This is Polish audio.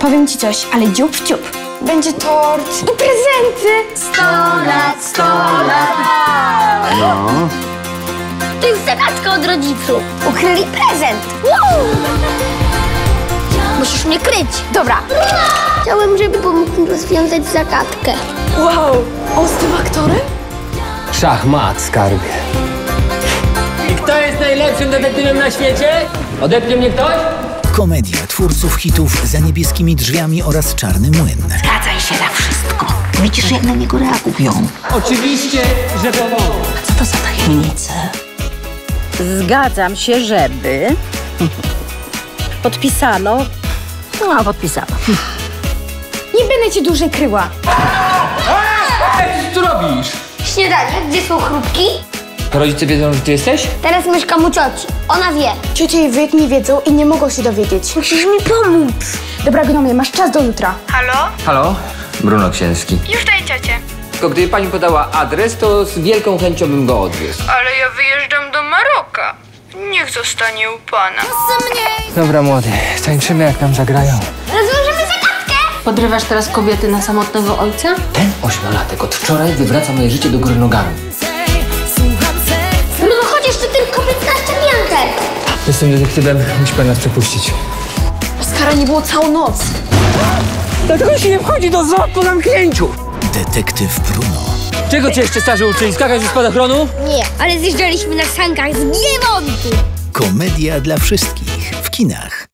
Powiem ci coś, ale dziób w dziób. Będzie tort i prezenty. 100 lat, 100 lat. No. To jest zagadka od rodziców. Ukryli prezent. Musisz mnie kryć. Dobra. Chciałem, żeby pomógł mi rozwiązać zagadkę. Wow, on z tym aktorem? Szachmat, skarbie. I kto jest najlepszym detektywem na świecie? Odepnie mnie ktoś? Komedia twórców hitów Za niebieskimi drzwiami oraz Czarny młyn. Zgadzaj się na wszystko. Widzisz, jak na niego reagują. Oczywiście, że pomogę. Co to za tajemnice? Zgadzam się, żeby... Podpisano. No, podpisano. Nie będę cię dłużej kryła. Co tu robisz? Śniadanie, gdzie są chrupki? To rodzice wiedzą, że ty jesteś? Teraz mieszkam u cioci. Ona wie. Ciocia i wujek nie wiedzą i nie mogą się dowiedzieć. Musisz mi pomóc. Dobra, gnomie, masz czas do jutra. Halo? Bruno Księski. Już daję ciocie. Tylko gdyby pani podała adres, to z wielką chęcią bym go odwiózł. Ale ja wyjeżdżam do Maroka. Niech zostanie u pana. Dobra, młody, tańczymy jak nam zagrają. Rozwiążemy zagadkę. Podrywasz teraz kobiety na samotnego ojca? Ten 8-latek od wczoraj wywraca moje życie do góry nogami. No chodź jeszcze tylko 15 piątek. Jestem detektywem, musi pan nas przepuścić. Oskara nie było całą noc. Dlaczego się nie wchodzi do zoo po zamknięciu? Detektyw Bruno. Czego cię jeszcze starzy uczyli? Skakać ze spadochronu? Nie, ale zjeżdżaliśmy na sankach z Giemontu. Komedia dla wszystkich w kinach.